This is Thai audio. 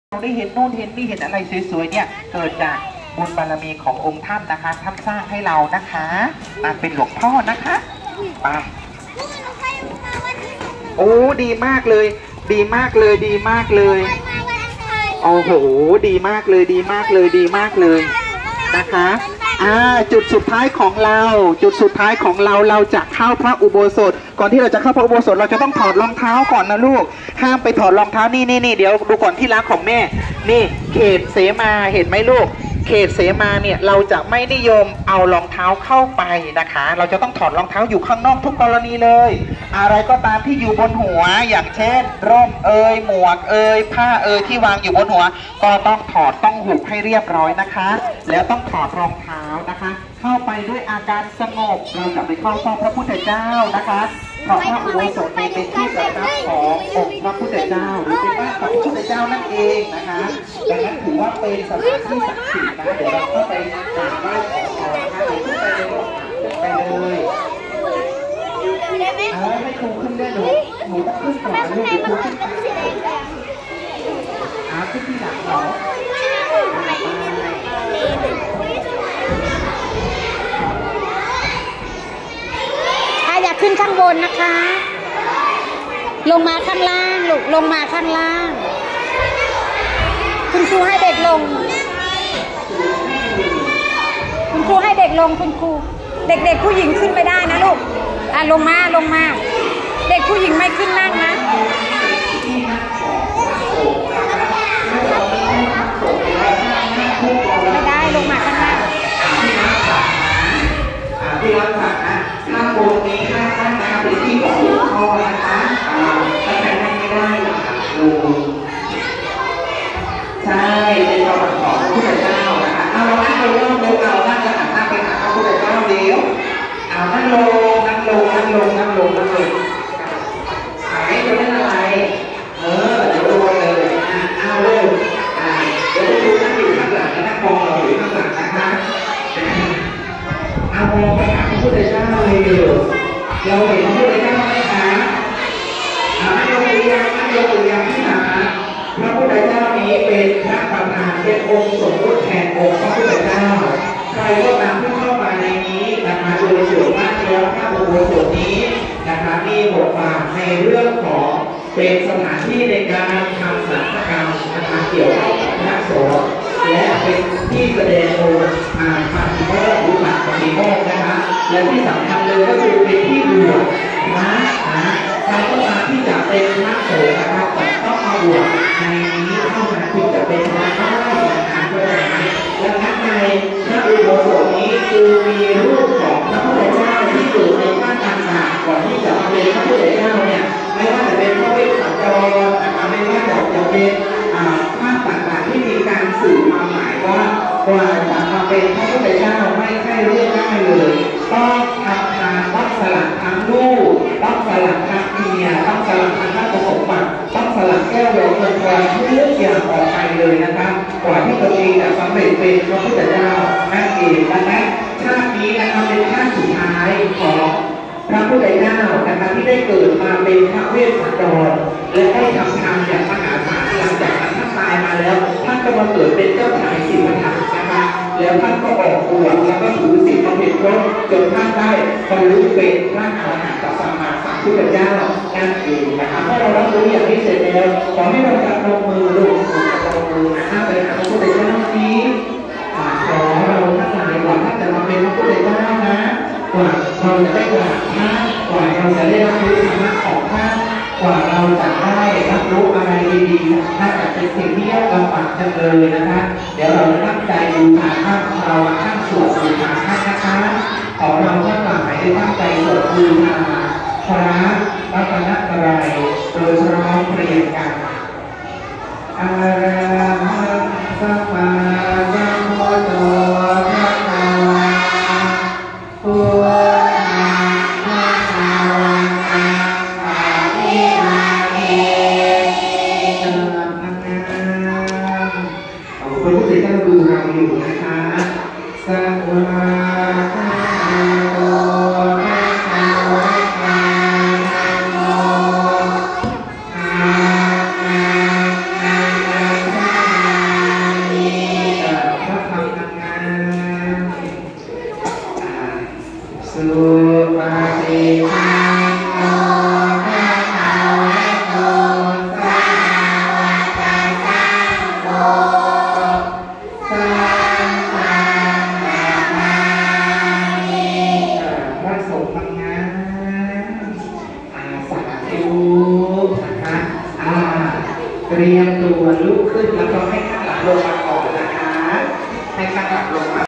เราได้เห็นโน่นเห็นนี่เห็นอะไรสวยๆเนี่ยเกิดจากบุญบารมีขององค์ท่านนะคะท่านสร้างให้เรานะคะมาเป็นหลวงพ่อนะคะไปโอ้ดีมากเลยดีมากเลยดีมากเลยโอ้โหดีมากเลยดีมากเลยดีมากเลยนะคะจุดสุดท้ายของเราจุดสุดท้ายของเราจะเข้าพระอุโบสถก่อนที่เราจะเข้าพระอุโบสถเราจะต้องถอดรองเท้าก่อนนะลูกห้ามไปถอดรองเท้านี่เดี๋ยวดูก่อนที่รักของแม่นี่เขตเสมาเห็นไหมลูกเขตเสมาเนี่ยเราจะไม่นิยมเอารองเท้าเข้าไปนะคะเราจะต้องถอดรองเท้าอยู่ข้างนอกทุกกรณีเลยอะไรก็ตามที่อยู่บนหัวอย่างเช่นร่มหมวกผ้าที่วางอยู่บนหัวก็ต้องถอดต้องหุบให้เรียบร้อยนะคะแล้วต้องถอดรองเท้านะคะเข้าไปด้วยอาการสงบเราจะไปเข้าเฝ้าพระพุทธเจ้านะคะเพราะพระอุโบสถเป็นที่ประทับขององค์พระพุทธเจ้าหรือเป็นบ้านของพระพุทธเจ้านั่นเองนะคะดังนั้นถือว่าเป็นสถานที่ศักดิ์สิทธิ์นะเดี๋ยวเราเข้าไปกราบไหว้ขอพรนะคะเดี๋ยวขึ้นไปเลยให้ครูขึ้นได้หนูต้องขึ้นก่อนนะลูกครูขึ้นขึ้นที่หลังเหรออยากขึ้นข้างบนนะคะลงมาข้างล่างลูกลงมาข้างล่างคุณครูให้เด็กลงคุณครูให้เด็กลงคุณครูเด็กผู้หญิงขึ้นไม่ได้นะลูกลงมาเด็กผู้หญิงไม่ขึ้นนั่งนะไม่ได้ลงมาข้างล่างที่รักษาข้างบนนี้ข้างล่างนะคะเป็นที่ของหลวงพ่อนะคะถ้าใครนั่งไม่ได้นะคะดูใช่เป็นประวัติของพระพุทธเจ้านะคะเรานั่งเราเริ่มดูเรานั่งจะหันหน้าไปหาพระพุทธเจ้าเดี๋ยวนั่งลงหายไปเล่นอะไรเดี๋ยวลงเลยเริ่มเดี๋ยวดูนั่งอยู่ข้างหลังนั่งมองเราอยู่ข้างหลังนะคะมองไปหาพระพุทธเจ้าเลยเราเห็นพระพุทธเจ้าไหมคะไม่ยกตัวอย่างที่หาพระพุทธเจ้านี้เป็นพระประธานเป็นองค์สมมติแทนองค์พระพุทธเจ้าใครก็ตามที่เข้ามาในนี้นะคะโดยส่วนมากแล้วพระอุโบสถนี้นะคะมีบทบาทในเรื่องของเป็นสถานที่ในการทำสังฆกรรมนะคะเกี่ยวกับพระสงฆ์และเป็นที่แสดงโดยปฏิโมกข์หรือปฏิโมกข์นะคะและที่สำคัญเลยก็คือเป็นที่บวชนะใครก็ตามที่จะเป็นพระสงฆ์นะครับต้องมาบวชในนี้เท่านั้นถึงจะเป็นพระได้นะคะเพื่อและข้างในพระอุโบสถนี้คือมีรูปของพระพุทธเจ้าที่อยู่ในบ้านต่างๆก่อนที่จะมาเป็นพระพุทธเจ้าเนี่ยไม่ว่าจะเป็นพระเวสสันดรนะคะไม่ว่าจะเป็นภาพต่างๆที่มีการสื่อความหมายว่ากว่าจะมาเป็นพระพุทธเจ้าไม่ใช่เรื่องง่ายเลยต้องทำทานต้องสละทั้งลูกต้องสละทั้งเมียต้องสละทั้งทรัพย์สมบัติต้องสละแก้วแหวนเงินทองทุกอย่างออกไปเลยนะคะกว่าที่ตัวเองจะสำเร็จเป็นพระพุทธเจ้านั่นเองดังนั้นชาตินี้นะคะเป็นชาติสุดท้ายของพระพุทธเจ้านะคะที่ได้เกิดมาเป็นพระเวสสันดรและได้ทำทานอย่างมหาศาลหลังจากนั้นท่านตายมาแล้วท่านก็มาเกิดเป็นเจ้าชายสิทธัตถะนะคะแล้วท่านก็ออกบวชแล้วก็ถือศีลบำเพ็ญตนจนท่านได้บรรลุเป็นพระอรหันตสัมมาสัมพุทธเจ้านั่นเองนะคะเมื่อเรารับรู้อย่างนี้เสร็จแล้วขอให้เราจับลงมือลูกจับลงมือนะคะไปหาพระพุทธเจ้านี้ขอเราทั้งหลายก่อนท่านจะมาเป็นพระพุทธเจ้านะกว่าเราจะได้กราบท่านกว่าเราจะได้รับรู้ธรรมะของท่านกว่าเราจะได้รับรู้อะไรดีๆถ้าจะเป็นสิ่งที่ยากลำบากจังเลยนะคะเดี๋ยวเราตั้งใจบูชาท่านเราท่านสวดบูชาท่านนะคะขอเราทั้งหลายได้ตั้งใจสวดบูชาพระรัตนตรัยโดยพร้อมเพรียงกันอะระหังสัมมาสัมพุทโธพระภาวะพุทธังพระภาวันตังอะภิวาเทมิพระพุทธเจ้าดูเราอยู่นะคะสัพพะโตภะคะวะตาธัมโมอะระหังสัมมามาสิมาโนแม่เอาแม่โนสาวาตาสังโฆสังฆังนามามิพระสงฆ์ทำงานสาธุนะคะเตรียมตัวลุกขึ้นแล้วก็ให้ข้างหลังลงมา